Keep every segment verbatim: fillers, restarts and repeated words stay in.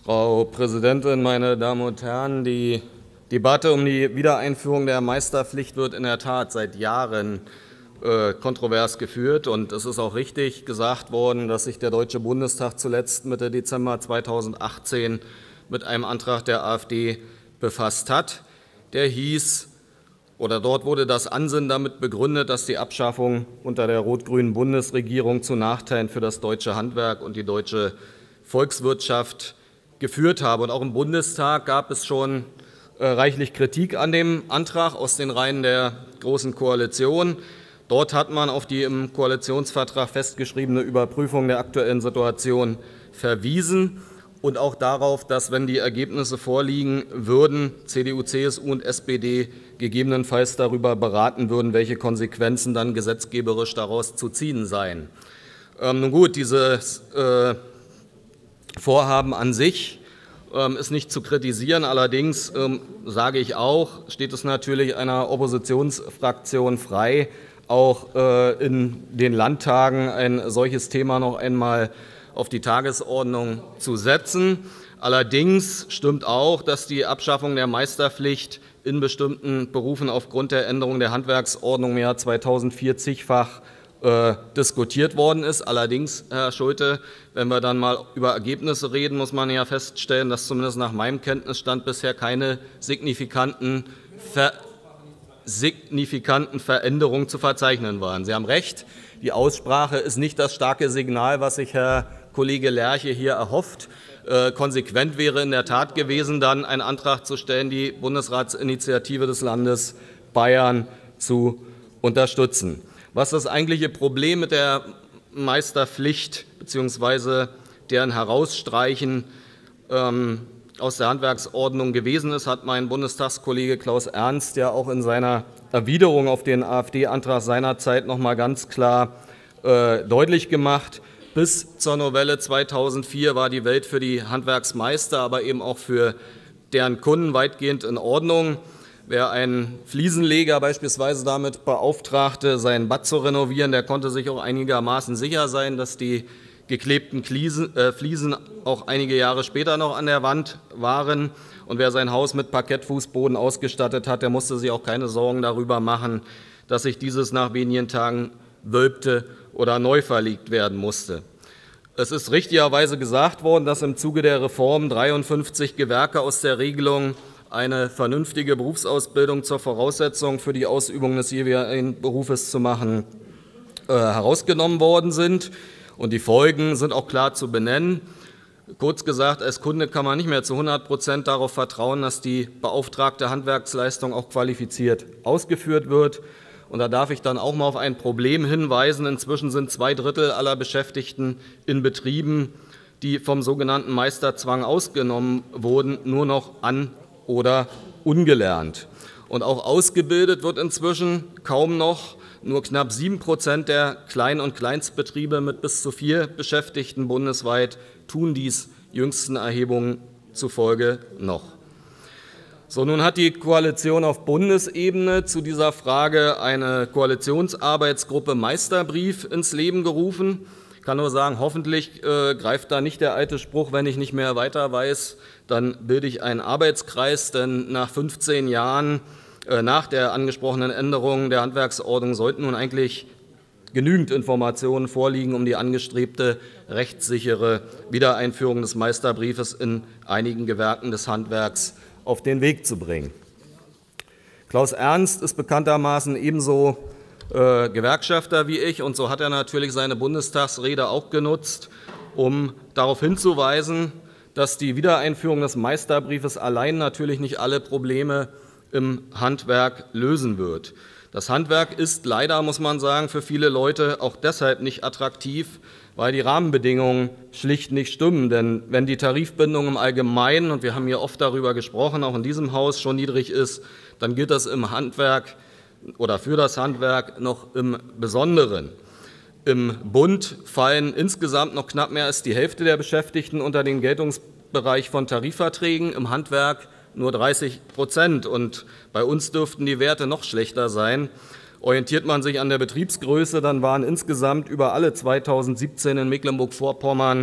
Frau Präsidentin, meine Damen und Herren! Die Debatte um die Wiedereinführung der Meisterpflicht wird in der Tat seit Jahren äh, kontrovers geführt. Und es ist auch richtig gesagt worden, dass sich der Deutsche Bundestag zuletzt Mitte Dezember zweitausendachtzehn mit einem Antrag der AfD befasst hat. Der hieß, oder dort wurde das Ansinnen damit begründet, dass die Abschaffung unter der rot-grünen Bundesregierung zu Nachteilen für das deutsche Handwerk und die deutsche Volkswirtschaft geführt habe. Und auch im Bundestag gab es schon äh, reichlich Kritik an dem Antrag aus den Reihen der Großen Koalition. Dort hat man auf die im Koalitionsvertrag festgeschriebene Überprüfung der aktuellen Situation verwiesen und auch darauf, dass, wenn die Ergebnisse vorliegen würden, C D U, C S U und S P D gegebenenfalls darüber beraten würden, welche Konsequenzen dann gesetzgeberisch daraus zu ziehen seien. Ähm, nun gut, dieses äh, Vorhaben an sich ähm, ist nicht zu kritisieren. Allerdings ähm, sage ich auch, steht es natürlich einer Oppositionsfraktion frei, auch äh, in den Landtagen ein solches Thema noch einmal auf die Tagesordnung zu setzen. Allerdings stimmt auch, dass die Abschaffung der Meisterpflicht in bestimmten Berufen aufgrund der Änderung der Handwerksordnung im Jahr zweitausendvier zigfach äh, diskutiert worden ist. Allerdings, Herr Schulte, wenn wir dann mal über Ergebnisse reden, muss man ja feststellen, dass zumindest nach meinem Kenntnisstand bisher keine signifikanten, Ver signifikanten Veränderungen zu verzeichnen waren. Sie haben recht, die Aussprache ist nicht das starke Signal, was sich Herr Kollege Lerche hier erhofft. Äh, konsequent wäre in der Tat gewesen, dann einen Antrag zu stellen, die Bundesratsinitiative des Landes Bayern zu unterstützen. Was das eigentliche Problem mit der Meisterpflicht bzw. deren Herausstreichen ähm, aus der Handwerksordnung gewesen ist, hat mein Bundestagskollege Klaus Ernst ja auch in seiner Erwiderung auf den AfD-Antrag seinerzeit noch mal ganz klar äh, deutlich gemacht. Bis zur Novelle zweitausendvier war die Welt für die Handwerksmeister, aber eben auch für deren Kunden weitgehend in Ordnung. Wer einen Fliesenleger beispielsweise damit beauftragte, sein Bad zu renovieren, der konnte sich auch einigermaßen sicher sein, dass die geklebten Fliesen auch einige Jahre später noch an der Wand waren. Und wer sein Haus mit Parkettfußboden ausgestattet hat, der musste sich auch keine Sorgen darüber machen, dass sich dieses nach wenigen Tagen wölbte oder neu verlegt werden musste. Es ist richtigerweise gesagt worden, dass im Zuge der Reform dreiundfünfzig Gewerke aus der Regelung, eine vernünftige Berufsausbildung zur Voraussetzung für die Ausübung des jeweiligen Berufes zu machen, äh, herausgenommen worden sind. Und die Folgen sind auch klar zu benennen. Kurz gesagt, als Kunde kann man nicht mehr zu hundert Prozent darauf vertrauen, dass die beauftragte Handwerksleistung auch qualifiziert ausgeführt wird. Und da darf ich dann auch mal auf ein Problem hinweisen. Inzwischen sind zwei Drittel aller Beschäftigten in Betrieben, die vom sogenannten Meisterzwang ausgenommen wurden, nur noch an- oder ungelernt. Und auch ausgebildet wird inzwischen kaum noch. Nur knapp sieben Prozent der Klein- und Kleinstbetriebe mit bis zu vier Beschäftigten bundesweit tun dies jüngsten Erhebungen zufolge noch. So, nun hat die Koalition auf Bundesebene zu dieser Frage eine Koalitionsarbeitsgruppe Meisterbrief ins Leben gerufen. Ich kann nur sagen, hoffentlich äh, greift da nicht der alte Spruch, wenn ich nicht mehr weiter weiß, dann bilde ich einen Arbeitskreis, denn nach fünfzehn Jahren äh, nach der angesprochenen Änderung der Handwerksordnung sollten nun eigentlich genügend Informationen vorliegen, um die angestrebte rechtssichere Wiedereinführung des Meisterbriefes in einigen Gewerken des Handwerks auf den Weg zu bringen. Klaus Ernst ist bekanntermaßen ebenso äh, Gewerkschafter wie ich, und so hat er natürlich seine Bundestagsrede auch genutzt, um darauf hinzuweisen, dass die Wiedereinführung des Meisterbriefes allein natürlich nicht alle Probleme im Handwerk lösen wird. Das Handwerk ist leider, muss man sagen, für viele Leute auch deshalb nicht attraktiv, weil die Rahmenbedingungen schlicht nicht stimmen. Denn wenn die Tarifbindung im Allgemeinen, und wir haben hier oft darüber gesprochen, auch in diesem Haus schon niedrig ist, dann gilt das im Handwerk oder für das Handwerk noch im Besonderen. Im Bund fallen insgesamt noch knapp mehr als die Hälfte der Beschäftigten unter den Geltungsbereich von Tarifverträgen, im Handwerk nur dreißig Prozent. Und bei uns dürften die Werte noch schlechter sein. Orientiert man sich an der Betriebsgröße, dann waren insgesamt über alle zweitausendsiebzehn in Mecklenburg-Vorpommern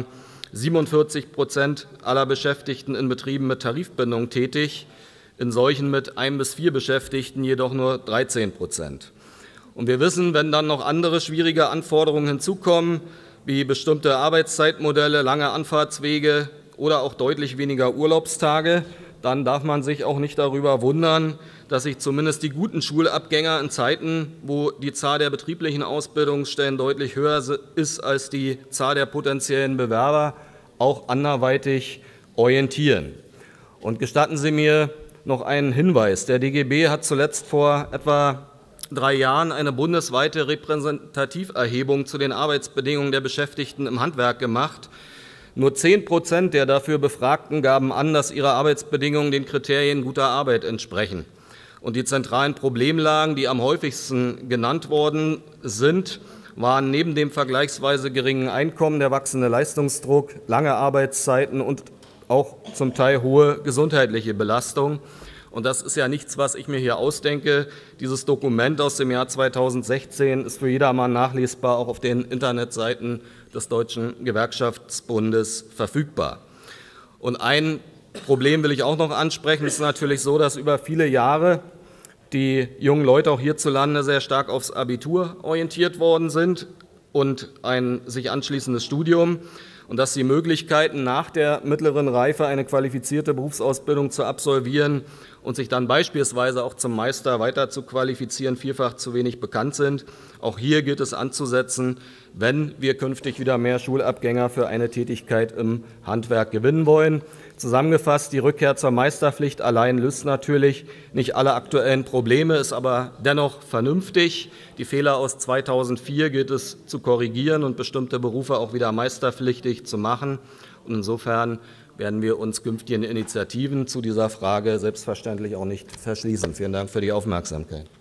siebenundvierzig Prozent aller Beschäftigten in Betrieben mit Tarifbindung tätig, in solchen mit ein bis vier Beschäftigten jedoch nur dreizehn Prozent. Und wir wissen, wenn dann noch andere schwierige Anforderungen hinzukommen, wie bestimmte Arbeitszeitmodelle, lange Anfahrtswege oder auch deutlich weniger Urlaubstage, dann darf man sich auch nicht darüber wundern, dass sich zumindest die guten Schulabgänger in Zeiten, wo die Zahl der betrieblichen Ausbildungsstellen deutlich höher ist als die Zahl der potenziellen Bewerber, auch anderweitig orientieren. Und gestatten Sie mir noch einen Hinweis. Der D G B hat zuletzt vor etwa drei Jahren eine bundesweite Repräsentativerhebung zu den Arbeitsbedingungen der Beschäftigten im Handwerk gemacht. Nur zehn Prozent der dafür Befragten gaben an, dass ihre Arbeitsbedingungen den Kriterien guter Arbeit entsprechen. Und die zentralen Problemlagen, die am häufigsten genannt worden sind, waren neben dem vergleichsweise geringen Einkommen der wachsende Leistungsdruck, lange Arbeitszeiten und auch zum Teil hohe gesundheitliche Belastung. Und das ist ja nichts, was ich mir hier ausdenke. Dieses Dokument aus dem Jahr zweitausendsechzehn ist für jedermann nachlesbar, auch auf den Internetseiten des Deutschen Gewerkschaftsbundes verfügbar. Und ein Problem will ich auch noch ansprechen. Es ist natürlich so, dass über viele Jahre die jungen Leute auch hierzulande sehr stark aufs Abitur orientiert worden sind und ein sich anschließendes Studium, und dass die Möglichkeiten, nach der mittleren Reife eine qualifizierte Berufsausbildung zu absolvieren und sich dann beispielsweise auch zum Meister weiter zu qualifizieren, vielfach zu wenig bekannt sind. Auch hier gilt es anzusetzen, wenn wir künftig wieder mehr Schulabgänger für eine Tätigkeit im Handwerk gewinnen wollen. Zusammengefasst, die Rückkehr zur Meisterpflicht allein löst natürlich nicht alle aktuellen Probleme, ist aber dennoch vernünftig. Die Fehler aus zweitausendvier gilt es zu korrigieren und bestimmte Berufe auch wieder meisterpflichtig zu machen. Und insofern werden wir uns künftigen Initiativen zu dieser Frage selbstverständlich auch nicht verschließen. Vielen Dank für die Aufmerksamkeit.